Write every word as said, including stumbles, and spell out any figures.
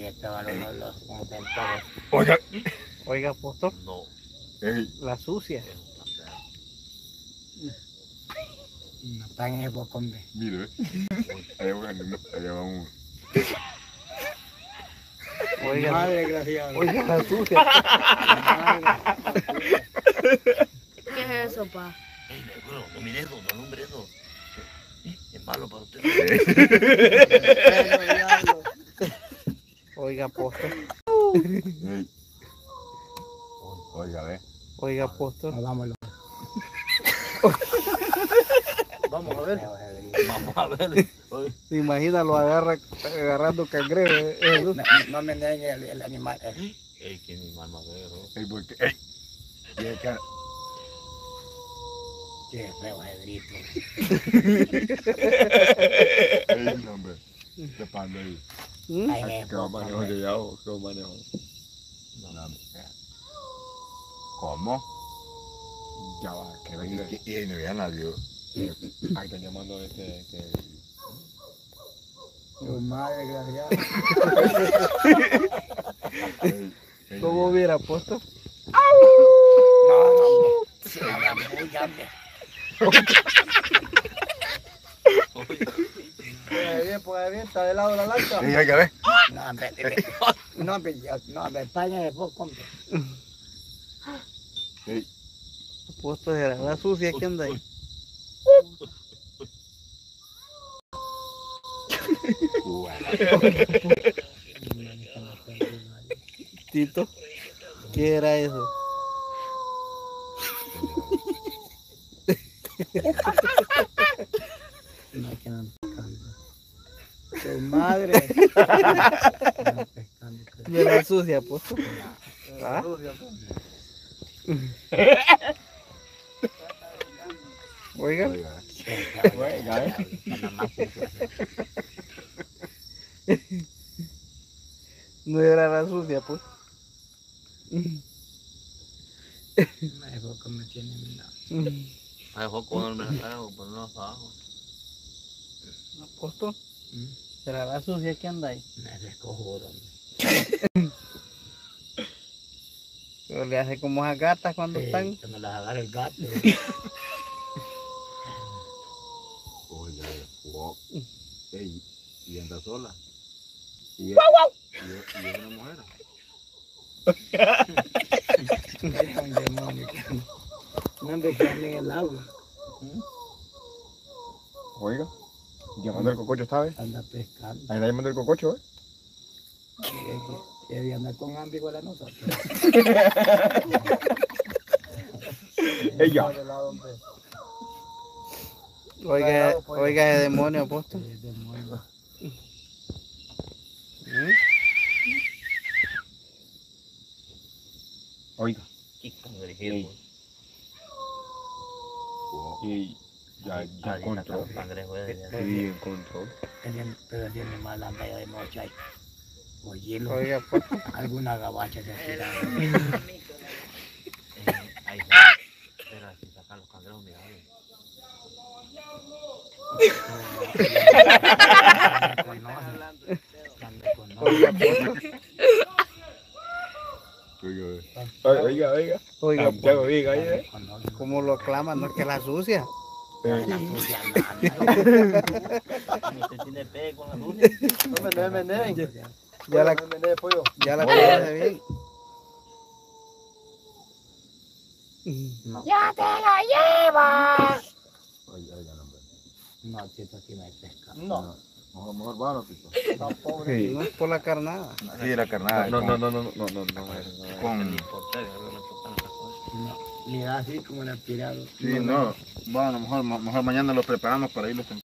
estaban los, los contentores. Oiga. Oiga, apóstol. No. Ey. La sucia. Es un placer. No están en el bocón de. Mire, allá va, allá va uno. Oiga, Madre desgraciada. oiga, la sucia. ¿Qué es eso, pa? Ey, negro, no mire eso, no alumbre eso. Es malo para usted. Oiga, apóstol. Ey. Oiga, ve. Oiga, apóstol. Vámonos. Vamos a ver. Vamos a ver. ¿Se imagina lo agarra agarrando cangrejo? eh, Jesús? No, no me niegue el, el animal. eh. Ey, qué animal más viejo. Ey, porque. Ey. Tiene que. Qué feo Pedrito. Ey, no, hombre. ¿Qué pasa ahí? ¿Mm? Ay, en el ¿Qué va bocón manejo de. de ya o qué va manejo? No, no, espera. ¿Cómo? Ya va, que venga. Y, y, y no veía nadie. Ahí está llamando este. este... Tu madre desgraciada. Ey, ey, ¿Cómo oiga. hubiera apóstol? No, no, no. Muy grande. Bien, pues bien, está de lado la lancha. Ey, oiga, ve. No, hombre, hombre. No, hombre, yo- no, hombre, España es el bocón de. Ey. Apóstol, era la sucia que anda ahí. Bueno. Tito, ¿qué era eso? No es que no pescando. Tu madre. No pescando. ¿No era sucia, apóstol? ¿Ah? Oiga, Oiga, Oiga, ve. no era la sucia, pues. No es bocón me tiene nada. Ay, fue cuando me sacaron, ponernos abajo. Apóstol, ¿será la sucia que anda ahí? No es descojudo. Pero le hace como esas gatas cuando están. Que me las agarra el gato. Oiga, wow. Ey, y anda sola. Y es, y es, y es una mujer. Es un demonio. No ande que ande en el agua. Oiga, llamando el cococho, ¿sabes? Anda pescando. Ahí está llamando el cococho, ¿eh? Que debe andar con hambre igual a nosotros. Ella. Oiga, oiga ese demonio, apóstol. El demonio. ¿Mm? Oiga. Qué cangrejo. Ey. Y ya, ya encontró. Cangrejo es de Sí, encontró. Ese- Pero ese animal anda ya de noche ahí. Oye, Oiga, apóstol. alguna gabacha se ha tirado. Ahí está. Pero así sacan los cangrejos, mira. Oiga, apóstol. Oiga, oiga, oiga. Oiga, Santiago, oiga, oiga. ¿cómo lo aclaman? No es que la sucia. Eh, Usted tiene pe con la sucia. No me den, me den. Ya la, Me den pollo. ya la conoce bien. ¡Ya te lo llevas! Oiga, oiga, no, hombre. No, Tito, aquí no hay pesca. No, Mejor, mejor vano, Tito. está pobre. No es por la carnada. Sí, la carnada. No, no, no, no, no, no, no, no. Con... No, le da así como le ha tirado. Sí, no. Bueno, mejor, mejor mañana lo preparamos para irlo